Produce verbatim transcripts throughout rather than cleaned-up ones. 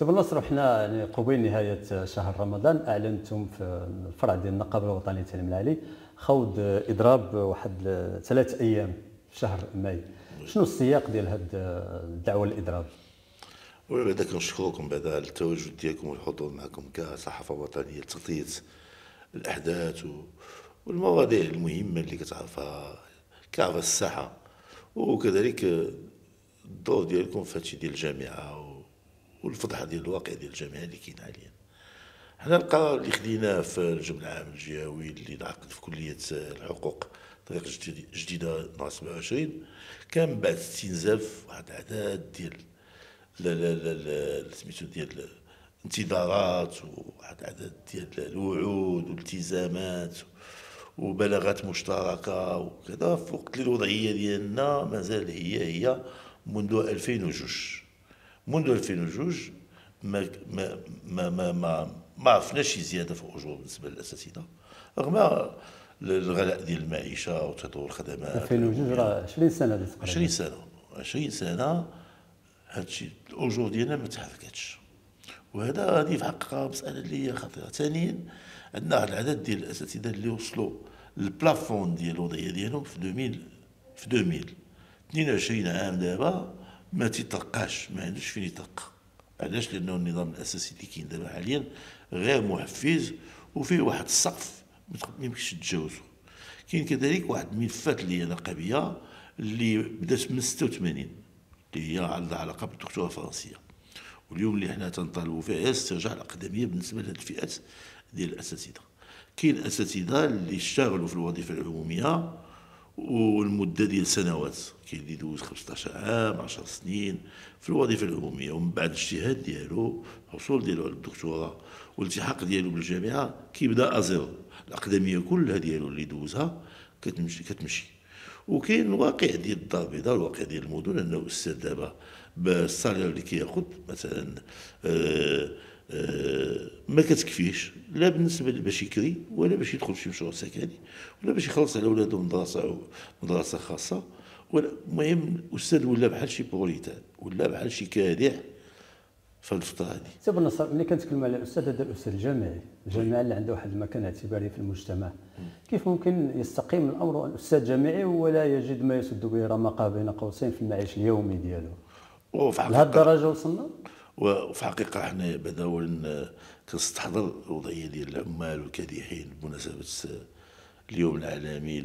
سي بالنصر، وحنا يعني قبيل نهايه شهر رمضان اعلنتم في الفرع ديال النقابه الوطنيه للتعليم العالي خوض اضراب واحد ثلاث ايام في شهر ماي. شنو السياق ديال هذه الدعوه للاضراب؟ وبعدا كنشكركم بعدا على التواجد ديالكم والحضور معكم كصحافه وطنيه لتغطيه الاحداث والمواضيع المهمه اللي كتعرفها كعرف الساحه، وكذلك الدور ديالكم في هادشي ديال الجامعه والفضحه ديال الواقع ديال الجامعه اللي كاين حاليا. حنا القرار اللي خديناه في الجمع العام الجهوي اللي انعقد في كليه الحقوق طريق جديده نهار سبعة وعشرين كان بعد استنزاف واحد العدد ديال لا لا لا سميتو ديال الانتظارات وواحد العدد ديال الوعود والالتزامات وبلاغات مشتركه وكذا، في وقت اللي الوضعيه ديالنا مازال هي هي منذ ألفين وجوج. منذ ألفين وجوج ما ما ما ما ما, ما عرفناش شي زياده في الاجور بالنسبه للاساتذه رغم الغلاء ديال المعيشه وتطور الخدمات. ألفين وجوج راه عشرين سنه تقريبا. عشرين سنه عشرين سنه هادشي الاجور ديالنا ما تحركاتش، وهذا غادي في حقها مساله اللي هي خطيره. ثانيا عندنا واحد العدد ديال الاساتذه اللي وصلوا للبلافون ديال الوضعيه ديالهم في ألفين في ألفين اثنين وعشرين عام دابا ما تيترقاش، ما عندوش فين يترقى. علاش؟ لانه النظام الاساسي اللي كاين دابا حاليا غير محفز وفيه واحد السقف ما يمكنش تتجاوزه. كاين كذلك واحد الملفات اللي هي نقابيه اللي بدات من ستة وثمانين اللي هي عندها علاقه بالدكتوراه الفرنسيه، واليوم اللي حنا تنطالبوا فيها استرجاع الاقدميه بالنسبه لهذه الفئات ديال الاساتذه. كاين اساتذه اللي اشتغلوا في الوظيفه العموميه والمده ديال سنوات، كاين اللي دوز خمسطاش عام عشر سنين في الوظيفه العموميه، ومن بعد الاجتهاد ديالو الحصول ديالو على الدكتوراه والالتحاق ديالو بالجامعه كيبدا ازيرو. الاقدميه كلها ديالو اللي دوزها كتمشي كتمشي. وكاين الواقع ديال الدار البيضاء، الواقع ديال المدن، انه الاستاذ دابا بالصالير اللي كياخذ مثلا آآ آآ ما كتكفيش لا بالنسبه باش يكري ولا باش يدخل في مشروع سكني ولا باش يخلص على ولادو مدرسه مدرسه خاصه. المهم الاستاذ ولا بحال شي بوليتان ولا بحال شي كادح في الفتره هذه. سي بالنصر، ملي كنتكلم على الاستاذ هذا الاستاذ الجامعي، الجامعي اللي عنده واحد المكانه اعتباريه في المجتمع، كيف ممكن يستقيم الامر ان استاذ جامعي ولا يجد ما يسد به رمقه بين قوسين في المعيش اليومي ديالو؟ لهذه الدرجه وصلنا؟ وفي الحقيقه حنا بعدا اولا كنستحضر الوضعيه ديال العمال والكادحين بمناسبه اليوم العالمي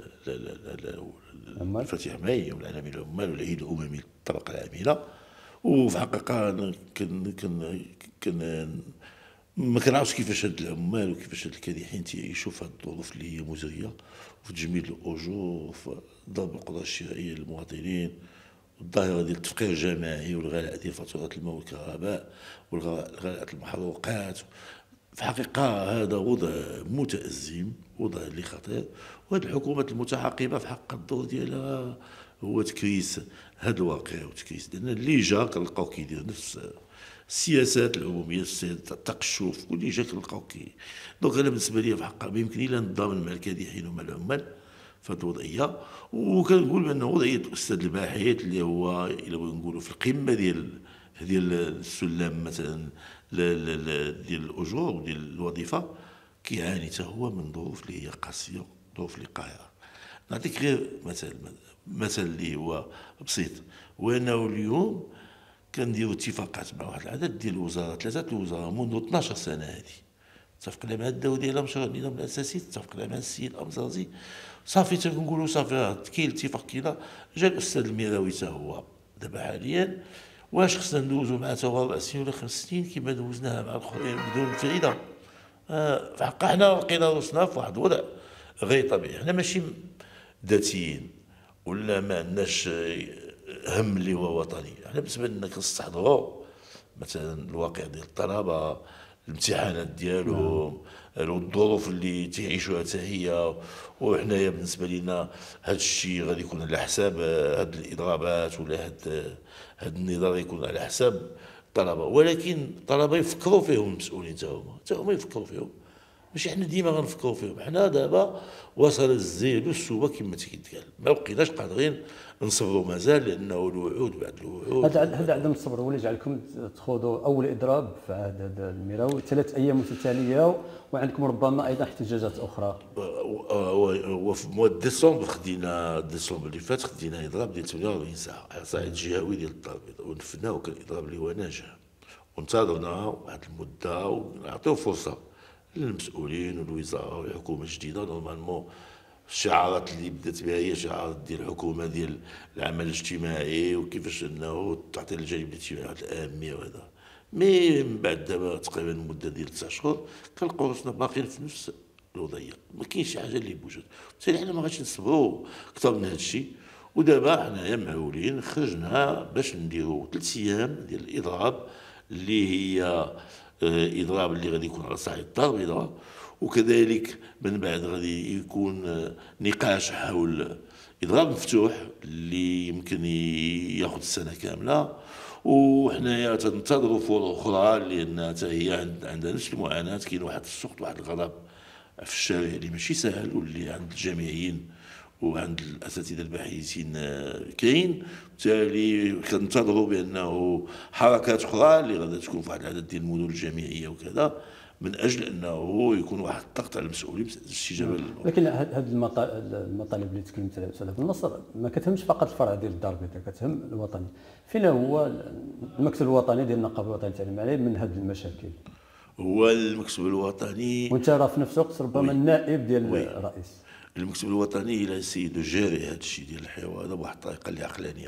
الفاتح ماي، اليوم العالمي للعمال والعيد الاممي للطبقه العامله. وفي الحقيقه كن كن كن ما كنعرفش كيفاش هاد العمال وكيفاش هاد الكادحين تيعيشوا في هاد الظروف اللي هي مزريه، وفي تجميد الاجور وفي ضرب القدره الشرائيه للمواطنين والظاهره ديال التفقير الجماعي والغلاء ديال فاتورات الماء والكهرباء والغلاء المحروقات. في الحقيقه هذا وضع متازم، وضع اللي خطير، وهذه الحكومات المتعاقبه في حق الدور ديالها هو تكريس هذا الواقع وتكريس، لان اللي جا كنلقاو كيدير نفس السياسات العموميه، التقشف، واللي جا كنلقاو كي. دونك انا بالنسبه لي في الحقيقه ما يمكن الا نتضامن مع الكادحين ومع العمال في هذه الوضعيه. وكنقول بان وضعيه الاستاذ الباحث اللي هو الا بغينا نقولوا في القمه ديال ديال السلم مثلا ديال الاجور وديال الوظيفه كيعاني حتى هو من ظروف اللي هي قاسيه، ظروف اللي قاهره. نعطيك غير مثال مثل اللي هو بسيط، وانه اليوم كنديروا اتفاقات مع واحد العدد ديال الوزارات، ثلاثه الوزراء منذ اثناش سنه هذه، اتفقنا مع الدوله ديال مشروع النظام الاساسي، اتفقنا مع السيد امزازي، صافي تنقولوا صافي كاين الاتفاق كاين. جا الاستاذ الميراوي حتى هو دابا حاليا، واش خصنا ندوزو معاه حتى هو اربع سنين ولا خمس سنين كما دوزناها مع الاخرين بدون فائده؟ آه في حقا حنا لقينا روسنا في واحد الوضع غير طبيعي. حنا ماشي ذاتيين ولا ما عندناش هم اللي هو وطني. حنا بالنسبه لنا كنستحضروا مثلا الواقع ديال الطلبه، الامتحانات ديالهم، الظروف اللي تعيشوها حتى هي، وحنايا بالنسبه لنا هذا الشيء غادي يكون على حساب هاد الاضرابات ولا هاد هاد النظام يكون على حساب الطلبه. ولكن الطلبه يفكروا فيهم المسؤولين حتى هما حتى هما يفكروا فيهم، ماشي حنا ديما غنفكروا فيهم. حنا دابا وصل الزيل والسوبه كما تيتقال، ما بقيناش قادرين نصبروا مازال، لانه الوعود بعد الوعود. هذا هذا عدم الصبر هو اللي جعلكم تخوضوا اول اضراب في عهد هذا الميراوي ثلاث ايام متتاليه، وعندكم ربما ايضا احتجاجات اخرى. وفي مواد ديسمبر خدينا ديسمبر اللي فات خدينا اضراب ديال ثمانية وأربعين ساعه على صعيد جهوي ديال الضرب، ونفذناه وكان اضراب اللي هو ناجح، وانتظرنا واحد المده ونعطيو فرصه للمسؤولين والوزاره والحكومه الجديده. نورمالمون الشعارات اللي بدات بها هي شعارات ديال الحكومه ديال العمل الاجتماعي وكيفاش انه تعطي للجانب الاجتماعي واحد الاهميه وهذا. مي من بعد دابا تقريبا مده ديال تسع شهور كنلقاو راسنا باقيين في نفس الوضعيه، ما كاينش شي حاجه اللي بوجدت، بالتالي حنا ما غاديش نصبروا اكثر من هذا الشيء. ودابا حنايا معولين خرجنا باش نديروا ثلاث ايام ديال الاضراب اللي هي اضراب اللي غادي يكون على صعيد الدار البيضاء، وكذلك من بعد غادي يكون نقاش حول اضراب مفتوح اللي يمكن ياخذ السنه كامله. وحنايا تنتظروا فروع اخرى لان حتى هي عندها نفس المعاناه، كاين واحد السخط واحد الغضب في الشارع اللي ماشي سهل، واللي عند الجامعيين وعند الاساتذه الباحثين كاين. بالتالي كنتظروا بانه حركات اخرى اللي غادي تكون في واحد العدد ديال المدن الجامعيه وكذا، من اجل انه يكون واحد الضغط على المسؤولين بالاستجابه. لكن هذه المطالب اللي تكلمت عليها استاذ النصر ما كتهمش فقط الفرع ديال الدار البيضاء، كتهم الوطني. فين هو المكتب الوطني ديال النقابه الوطنيه للتعليم العالي من هذه المشاكل؟ هو المكتب الوطني، وانت راه في نفس الوقت ربما النائب ديال الرئيس. المكتب الوطني الى سيدو جاري هذا الشيء ديال الحوار هذا بواحد الطريقه اللي عقلانيه،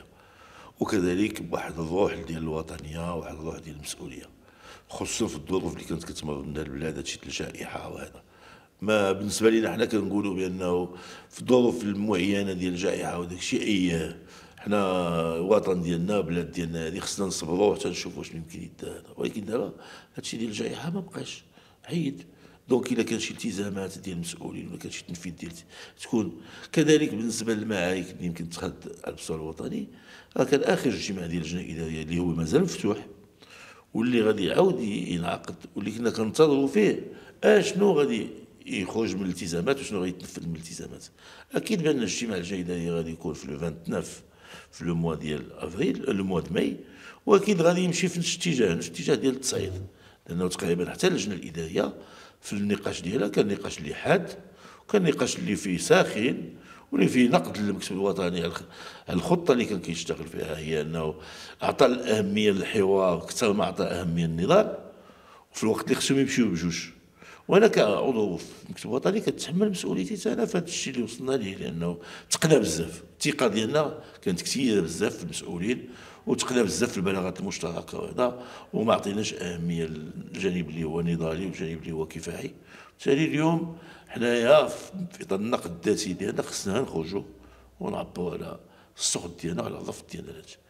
وكذلك بواحد الروح ديال الوطنيه وواحد الروح ديال المسؤوليه، خصوصا في الظروف اللي كانت كتمر منها البلاد هادشي ديال الجائحه. وهذا ما بالنسبه لنا حنا كنقولوا بانه في الظروف المعينه ديال الجائحه وداك الشيء اياه حنا الوطن ديالنا البلاد ديالنا هذه خصنا نصبروا حتى نشوفوا شنو يمكن يدار. ولكن دابا هادشي ديال الجائحه ما بقاش عيد، دونك الا كان شي التزامات ديال المسؤولين ولا كان شي تنفيذ ديال تكون كذلك. بالنسبه للمعارك اللي يمكن تخد على المستوى الوطني، راه كان اخر اجتماع ديال اللجنه الاداريه اللي هو مازال مفتوح واللي غادي يعاود ينعقد، واللي كنا كنتظروا فيه اشنو غادي يخرج من الالتزامات وشنو غادي يتنفذ من الالتزامات. اكيد بان الاجتماع الجاي الاداري غادي يكون في لو تسعة وعشرين في لو موا ديال افريل لو موا د ماي، واكيد غادي يمشي في نفس الاتجاه نفس الاتجاه ديال التصعيد، لانه تقريبا حتى اللجنه الاداريه في النقاش ديالها كان نقاش اللي حاد، وكان نقاش اللي فيه ساخن واللي فيه نقد للمكتب الوطني على الخطه اللي كان كيشتغل فيها، هي انه اعطى الاهميه للحوار اكثر ما اعطى اهميه للنضال، وفي الوقت اللي خصهم يمشيو بجوج. وانا كعضو في المكتب الوطني كنتحمل مسؤوليتي انا في هذا الشيء اللي وصلنا ليه، لانه تقنا بزاف، الثقه ديالنا كانت كثيره بزاف في المسؤولين، وتقنا بزاف في البلاغات المشتركه وهذا، وما عطيناش اهميه للجانب اللي هو نضالي والجانب اللي هو كفاحي. بالتالي اليوم حنايا في اطار النقد الذاتي ديالنا خصنا نخرجوا ونعبروا على السخط ديالنا وعلى الرفض ديالنا.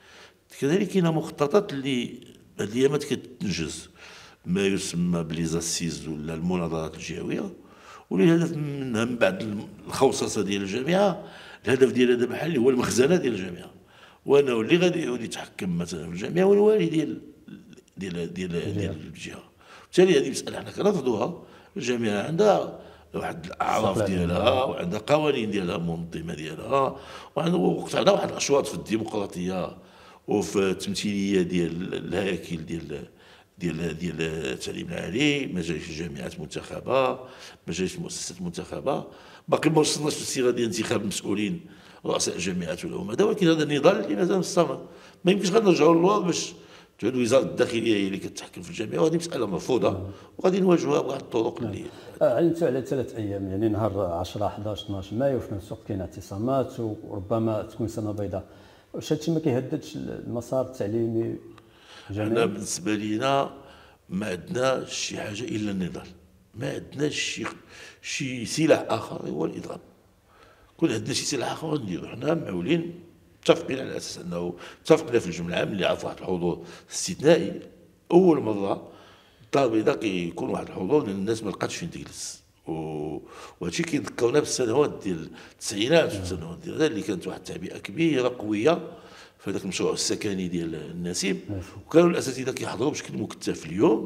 كذلك كاينه مخططات اللي هاد الايامات كتنجز، ما يسمى بليزاسيز ولا المناظرات الجهويه، واللي الهدف منها من بعد الخوصصه ديال الجامعه، الهدف ديالها دابا بحال هو المخزنه ديال الجامعه، وانه اللي غادي يعود يتحكم مثلا في الجامعه هو الوالي ديال ديال ديال ديال الجهه. بالتالي هذه مساله حنا كنرفضوها. الجامعه عندها واحد الاعراف ديالها وعندها قوانين ديالها منظمه ديالها، وعندها وقت عندها واحد الاشواط في الديمقراطيه وفي التمثيليه ديال الهياكل ديال ديال ديال التعليم العالي، مجالس الجامعات منتخبه، مجالس المؤسسات منتخبه. باقي ما وصلناش للصيغه ديال انتخاب المسؤولين رؤساء الجامعات والعمداء، ولكن هذا النضال اللي مازال مستمر. ما يمكنش غنرجعوا للوراء باش تعود وزاره الداخليه هي اللي كتحكم في الجامعه، وهذه مساله مرفوضه وغادي نواجهوها بواحد الطرق اللي علمتوا على ثلاث ايام، يعني نهار عشرة أحد عشر اثنا عشر مايو، وفي نفس الوقت كاين اعتصامات وربما تكون سنه بيضاء. واش هادشي ما كيهددش المسار التعليمي الجامعي؟ انا بالنسبه لينا ما عندناش شي حاجه الا النضال، ما عندناش شي شي سلاح اخر هو الاضراب. كون عندنا شي سلاح اخر غنديرو. حنا معولين متفقين على اساس انه اتفقنا في الجمع العام اللي عرف واحد الحضور استثنائي، اول مره الدار البيضاء كيكون واحد الحضور لان الناس ما لقاتش فين تجلس، وهادشي كيذكرنا بالسنوات ديال التسعينات والسنوات ديال هذا اللي كانت واحد التعبئه كبيره قويه في هذاك المشروع السكني ديال النسيم، وكانوا الاساتذه كيحضروا بشكل مكثف اليوم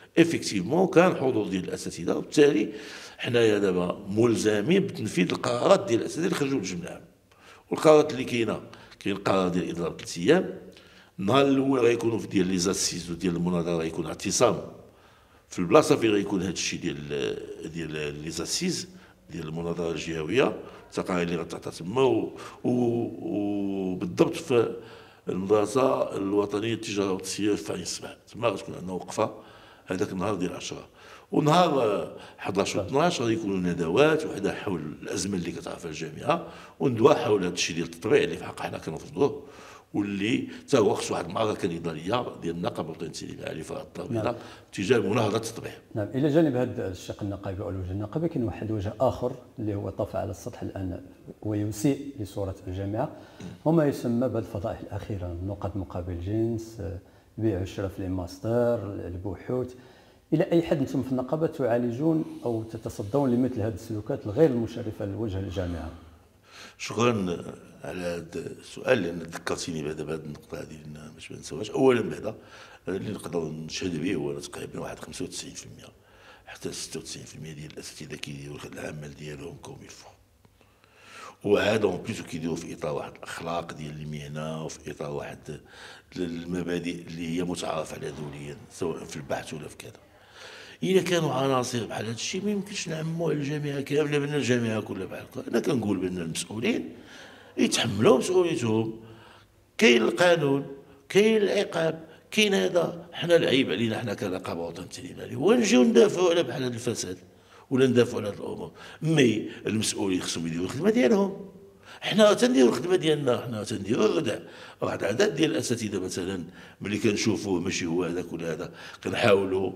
افيكتيفمون كان حضور ديال الاساتذه، وبالتالي حنايا دابا ملزمين بتنفيذ القرارات ديال الاساتذه اللي خرجوا للجنة العام. والقرارات اللي كاينه، كاين القرار ديال اضراب ثلاث ايام. النهار الاول غيكونوا في ديال لي زاسيز وديال المناظره غيكون اعتصام في البلاصه فين غيكون هذا الشيء ديال ديال لي زاسيز ديال المناظره الجهويه، التقارير اللي غتعطى تما، وبالضبط في المدرسه الوطنيه للتجاره والتسيير في عين السبع، تما غتكون عندنا وقفه هذاك النهار ديال عشرة. ونهار حداش و اثناش غادي يكونوا ندوات وحده حول الازمه اللي كتعرفها الجامعه، وندوه حول هذا الشيء ديال التطبيع اللي في حق حنا كنرفضوه، واللي حتى هو خص واحد المعركه نضاليه ديال النقابه الوطنيه للتعليم العالي في هذه الطاوله تجاه مناهضه التطبيع. نعم، الى جانب هذا الشق النقابي او الوجه النقابي كاين واحد الوجه اخر اللي هو طفى على السطح الان ويسيء لصوره الجامعه، وما يسمى بالفضائح الاخيره، النقاط مقابل الجنس، بيع والشراء في الماستر، البحوث. الى اي حد انتم في النقابه تعالجون او تتصدون لمثل هذه السلوكات الغير المشرفه لوجه الجامعه؟ شكرا على هذا السؤال، لان ذكرتيني بعدا بهذه النقطه هذه باش ما نساوهاش. اولا بعدا اللي نقدر نشهد به هو تقريبا واحد خمسة وتسعين بالمئة حتى ستة وتسعين بالمئة ديال الاساتذه كيديروا العمل ديالهم كوم يلفو، وعاد اون بليس كيديروا في اطار واحد الاخلاق ديال المهنه، وفي اطار واحد المبادئ اللي هي متعارف عليها دوليا سواء في البحث ولا في كذا. إلا كانوا عناصر بحال هذا الشيء ما يمكنش نعموا على الجامعه كامله بان الجامعه كلها بحال هكا. انا كنقول بان المسؤولين يتحملوا مسؤوليتهم، كاين القانون، كاين العقاب، كاين هذا. حنا العيب علينا حنا كنقابه وطنيه للتعليم العالي هو نجيو ندافعوا على بحال هذا الفساد ولا ندافعوا على هذه الامور. مي المسؤولين خصهم يديروا الخدمه ديالهم، حنا تنديروا الخدمه ديالنا، حنا تنديروا الردع. واحد العدد ديال الاساتذه مثلا ملي كنشوفوه ماشي هو هذاك ولا هذا كنحاولوا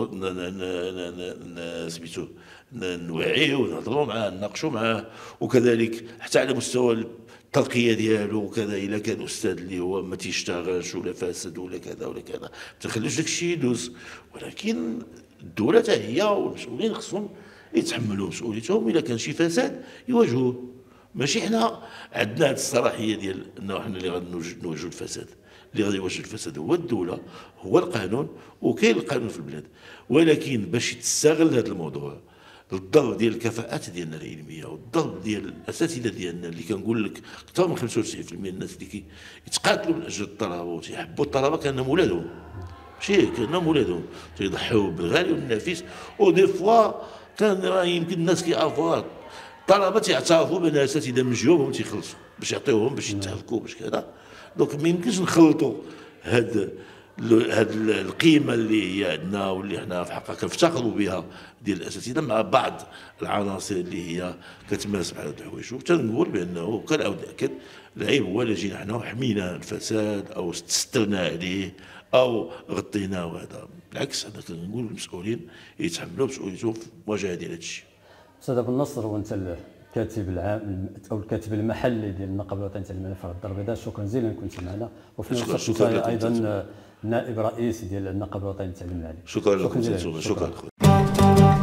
سميتو نوعيه ونهضروا معاه نناقشوا معاه، وكذلك حتى على مستوى الترقيه ديالو وكذا. الا كان استاذ اللي هو ما تيشتغلش ولا فاسد ولا كذا ولا كذا ما تخليوش داك الشيء يدوز. ولكن الدوله حتى هي والمسؤولين خصهم يتحملوا مسؤوليتهم، الا كان شي فساد يواجهوه. ماشي حنا عندنا هذه الصلاحيه ديال انه حنا اللي غادي نواجهوا الفساد. اللي غادي يواجه الفساد هو الدوله، هو القانون، وكاين القانون في البلاد. ولكن باش تستغل هذا الموضوع للضرب ديال الكفاءات ديالنا العلميه والضرب ديال الاساتذه ديالنا اللي كنقول لك اكثر من خمسة وتسعين بالمئة الناس اللي كيتقاتلوا من اجل الطلبه وتيحبوا الطلبه كانهم ولادهم، ماشي كانهم ولادهم، تيضحيو بالغالي والنفيس. ودي فوا كان راه يمكن الناس كيعرفوا الطلبه تيعترفوا بان الاساتذه من جيوبهم تيخلصوا باش يعطيوهم باش يتحركوا باش كذا. دونك ما يمكنش نخلطوا هاد هاد القيمه اللي هي عندنا واللي حنا في حقها كنفتخروا بها ديال الاساتذه مع بعض العناصر اللي هي كتمارس بحال هاد الحوايج. وتنقول بانه كنعاود ناكد العيب هو اللي جينا حنا وحمينا الفساد او استرنا عليه او غطيناه. وهذا بالعكس حنا كنقول للمسؤولين يتحملوا مسؤوليتهم في المواجهه ديال هذا الشيء. استاذ ابو النصر، وانت الكاتب العام او الكاتب المحلي ديال النقابه الوطنيه للتعليم العالي في الدار البيضاء، شكرا جزيلا كنت معنا. وفي نفس الوقت ايضا نائب رئيس ديال النقابه الوطنيه للتعليم العالي. شكرا لكم. شكرا, شكرا.